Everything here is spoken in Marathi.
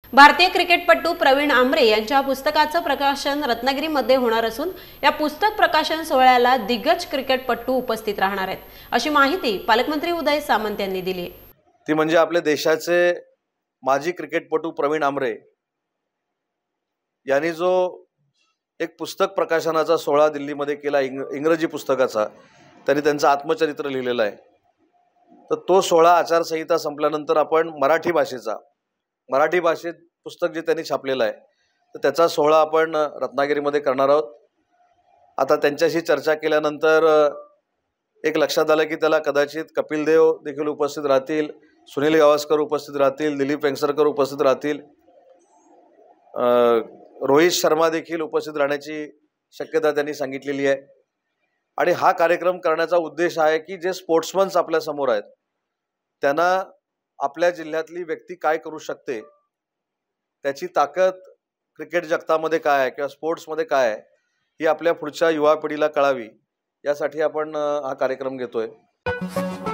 भारतीय क्रिकेटपटू प्रवीण आमरे यांच्या पुस्तकाचं प्रकाशन रत्नागिरीमध्ये होणार असून या पुस्तक प्रकाशन सोहळ्याला दिग्गज क्रिकेटपटू उपस्थित राहणार आहेत, अशी माहिती पालकमंत्री उदय सामंत यांनी दिली। ती म्हणजे आपले देशाचे माजी क्रिकेटपटू प्रवीण आमरे यांनी जो एक पुस्तक प्रकाशनाचा सोहळा दिल्लीमध्ये केला, इंग्रजी पुस्तकाचा, त्यांनी त्यांचं आत्मचरित्र लिहिलेलं आहे। तर तो सोहळा आचारसंहिता संपल्यानंतर आपण मराठी भाषेत पुस्तक जे त्यांनी छापलेलं आहे तर त्याचा सोहळा आपण रत्नागिरीमध्ये करणार आहोत। आता त्यांच्याशी चर्चा केल्यानंतर एक लक्षात आलं की त्याला कदाचित कपिल देव देखील उपस्थित राहतील, सुनील गावस्कर उपस्थित राहतील, दिलीप वेंगसरकर उपस्थित राहतील, रोहित शर्मा देखील उपस्थित राहण्याची शक्यता त्यांनी सांगितलेली आहे। आणि हा कार्यक्रम करण्याचा उद्देश आहे की जे स्पोर्ट्समन्स आपल्या समोर आहेत त्यांना आपल्या जिल्ह्यातली व्यक्ती काय करू शकते, त्याची ताकद क्रिकेट जगतामध्ये काय आहे किंवा स्पोर्ट्समध्ये काय आहे ही आपल्या पुढच्या युवा पिढीला कळावी, यासाठी आपण हा कार्यक्रम घेतोय।